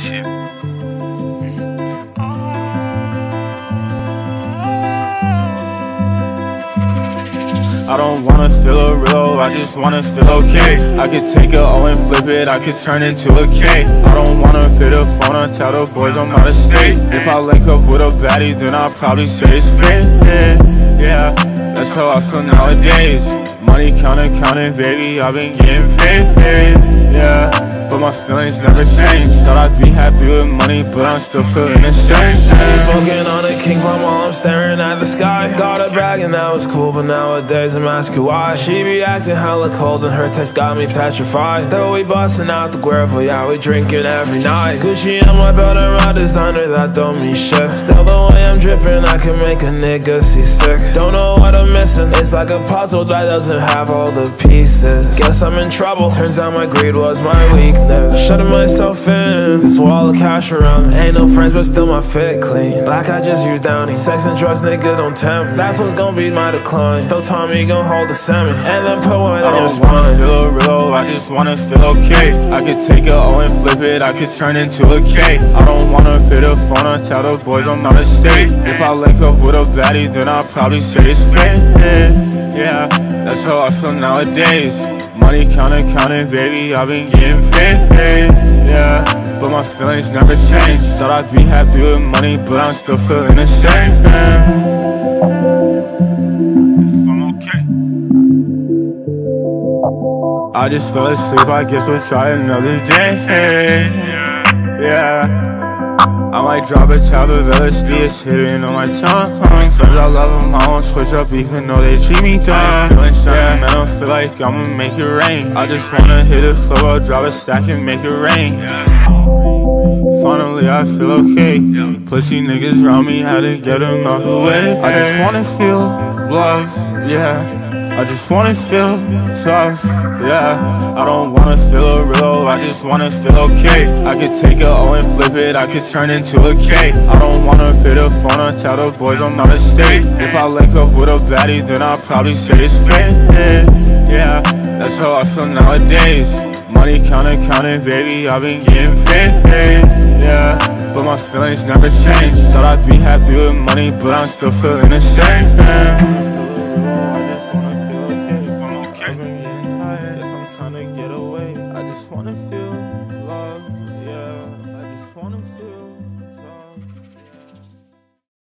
shit. I don't wanna feel a real, I just wanna feel okay. I could take a O and flip it, I could turn into a K. I don't wanna fit a phone or tell the boys I'm out of state. If I link up with a baddie, then I'll probably say it's fake. Yeah, that's how I feel nowadays. Money counting, baby, I've been getting paid. Yeah, but my feelings never change. Thought I'd be happy with money, but I'm still feeling the same. Smoking on a king palm while I'm staring at the sky. Got a bag and that was cool, but nowadays I'm asking why. She be acting hella cold and her text got me petrified. Still we bustin' out the Guervo, yeah, we drinking every night. Gucci on my belt and raw designer, that don't mean shit. Still the way I'm dripping, I can make a nigga seasick. Don't know what I'm missing, it's like a puzzle that doesn't have all the pieces. Guess I'm in trouble, turns out my greed was my weakness. Shutting myself in, this wall of cash around me. Ain't no friends but still my fit clean. Like I just used Downy. Sex and drugs, nigga, don't tempt me. That's what's gonna be my decline. Still taught me gon' hold the semi and then put one in your spine. I don't wanna feel real, I just wanna feel okay. I could take a O and flip it, I could turn into a K. I don't wanna fit a phone or tell the boys I'm out of state. If I link up with a baddie, then I'll probably say it's fake. Yeah, that's how I feel nowadays. Money counting, baby, I've been getting paid. Yeah, but my feelings never change. Thought I'd be happy with money, but I'm still feeling the same. I'm okay. I just fell asleep, I guess we'll try another day. Yeah, I might drop a tab of LSD, it's hidden on my tongue. Friends, I love them, I won't switch up even though they treat me dumb. I ain't feeling sentimental, feel like I'ma make it rain. I just wanna hit a club, I'll drop a stack and make it rain. Finally I feel okay. Pussy niggas round me, had to get them out the way. I just wanna feel love, yeah. I just wanna feel tough, yeah. I don't wanna feel real, I just wanna feel okay. I could take a O and flip it, I could turn into a K. I don't wanna fit a phone or tell the boys I'm out of state. If I link up with a baddie, then I'll probably say it's fake. Yeah, that's how I feel nowadays. Money counting, baby, I've been getting paid. Yeah, but my feelings never change. Thought I'd be happy with money, but I'm still feeling the same.